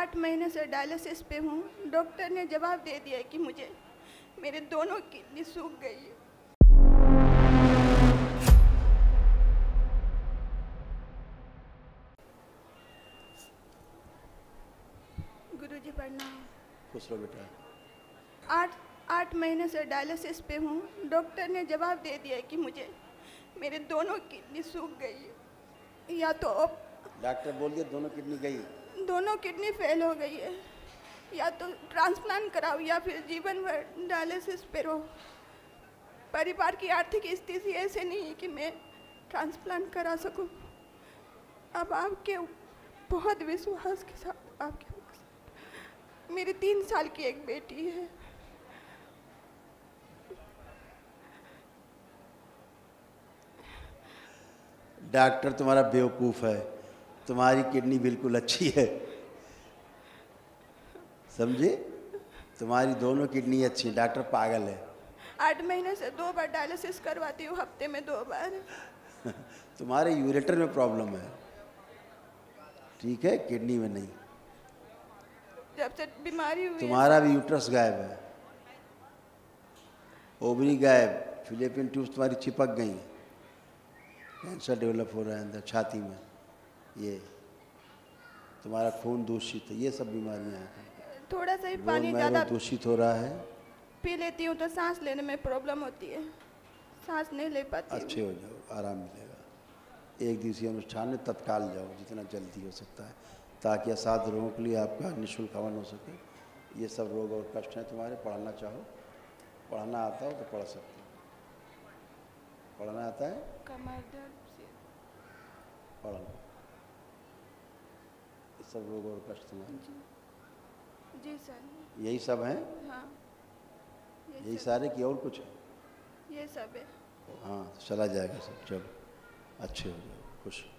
8 महीने से डायलिसिस पे हूँ। डॉक्टर ने जवाब दे दिया कि मुझे मेरे दोनों किडनी सूख गई है। गुरुजी प्रणाम। खुश रहो बेटा। 8 महीने से डायलिसिस पे हूँ। डॉक्टर ने जवाब दे दिया कि मुझे मेरे दोनों किडनी सूख गई है। या तो डॉक्टर बोल दिया दोनों किडनी गई, दोनों किडनी फेल हो गई है, या तो ट्रांसप्लांट कराओ या फिर जीवन भर डायलिसिस पे रहो। परिवार की आर्थिक स्थिति ऐसे नहीं है कि मैं ट्रांसप्लांट करा सकूं। अब आपके बहुत विश्वास के साथ आपके मेरी 3 साल की एक बेटी है। डॉक्टर तुम्हारा बेवकूफ़ है, तुम्हारी किडनी बिल्कुल अच्छी है, समझे? तुम्हारी दोनों किडनी अच्छी है, डॉक्टर पागल है। 8 महीने से 2 बार डायलिसिस करवाती हूँ, हफ्ते में 2 बार। तुम्हारे यूरेटर में प्रॉब्लम है, ठीक है, किडनी में नहीं। जब से बीमारी हुई तुम्हारा भी यूट्रस गायब है, ओवरी गायब, फिलिपिन ट्यूब्स तुम्हारी चिपक गई, कैंसर डेवलप हो रहा है अंदर छाती में, ये तुम्हारा खून दूषित है, ये सब बीमारियां हैं। थोड़ा सा ही पानी ज़्यादा दूषित हो रहा है, पी लेती हूँ तो सांस लेने में प्रॉब्लम होती है, सांस नहीं ले पाती। अच्छे हो जाओ, आराम मिलेगा। एक दिवसीय अनुष्ठान में तत्काल जाओ जितना जल्दी हो सकता है, ताकि असाध्य रोगों के लिए आपका निःशुल्क हवन हो सके। ये सब रोग और कष्ट हैं तुम्हारे। पढ़ना चाहो, पढ़ना आता हो तो पढ़ सकते हो। पढ़ना आता है, कमर दर्द से पढ़ लो। ये सब रोग और कष्ट तुम्हारे जी सर। यही सब हैं? हाँ, यही सारे कि और कुछ है? ये सब है। हाँ, तो चला जाएगा सब। चलो, अच्छे हो जाओ, खुश।